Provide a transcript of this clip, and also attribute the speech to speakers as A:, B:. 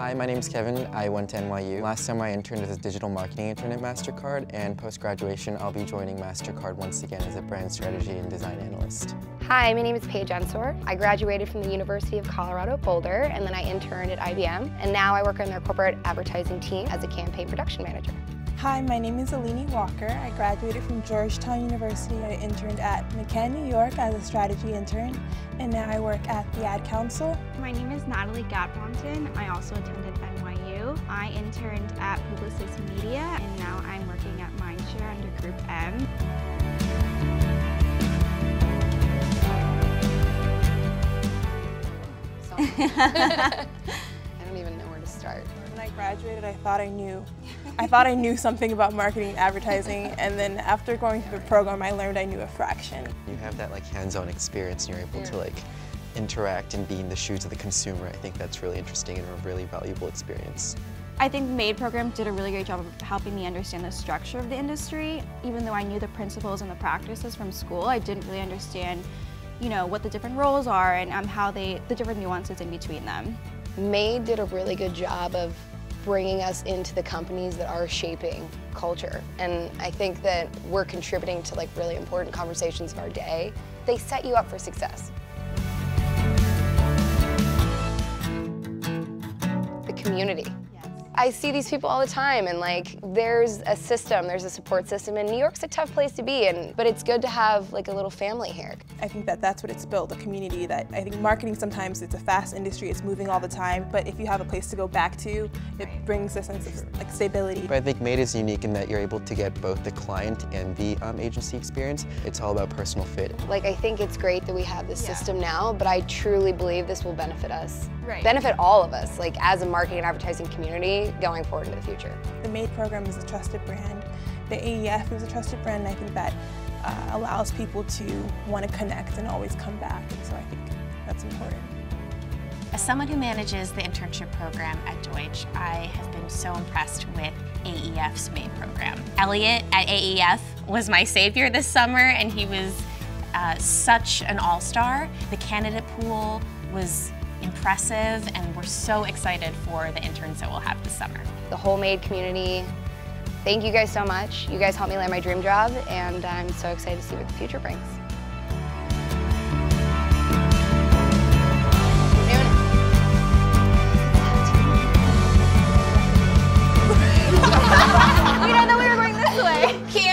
A: Hi, my name is Kevin. I went to NYU. Last summer I interned as a digital marketing intern at MasterCard, and post-graduation I'll be joining MasterCard once again as a brand strategy and design analyst.
B: Hi, my name is Paige Ensor. I graduated from the University of Colorado Boulder, and then I interned at IBM, and now I work on their corporate advertising team as a campaign production manager.
C: Hi, my name is Alini Walker. I graduated from Georgetown University. I interned at McCann, New York as a strategy intern, and now I work at the Ad Council.
D: My name is Natalie Gatbonton. I also attended NYU. I interned at Publicis Media, and now I'm working at Mindshare under Group M.
B: I don't even know where to start.
C: When I graduated, I thought I knew something about marketing and advertising, and then after going through the program, I learned I knew a fraction.
A: You have that hands-on experience and you're able to interact and be in the shoes of the consumer. I think that's really interesting and a really valuable experience.
D: I think the MADE program did a really great job of helping me understand the structure of the industry. Even though I knew the principles and the practices from school, I didn't really understand what the different roles are and how the different nuances in between them.
B: MADE did a really good job of bringing us into the companies that are shaping culture. And I think that we're contributing to really important conversations of our day. They set you up for success. The community. I see these people all the time, and there's a system, there's a support system, and New York's a tough place to be, but it's good to have a little family here.
C: I think that's what it's built, a community that I think marketing sometimes it's a fast industry, it's moving all the time, but if you have a place to go back to, it brings a sense of stability.
A: But I think MADE is unique in that you're able to get both the client and the agency experience. It's all about personal fit.
B: I think it's great that we have this system now, but I truly believe this will benefit us, benefit all of us, as a marketing and advertising community going forward into the future.
C: The MADE program is a trusted brand. The AEF is a trusted brand, and I think that allows people to want to connect and always come back, and so I think that's important.
E: As someone who manages the internship program at Deutsch, I have been so impressed with AEF's MADE program. Elliot at AEF was my savior this summer, and he was such an all-star. The candidate pool was impressive, and we're so excited for the interns that we'll have this summer.
B: The whole MADE community, thank you guys so much. You guys helped me land my dream job, and I'm so excited to see what the future brings. We don't know we were going this way.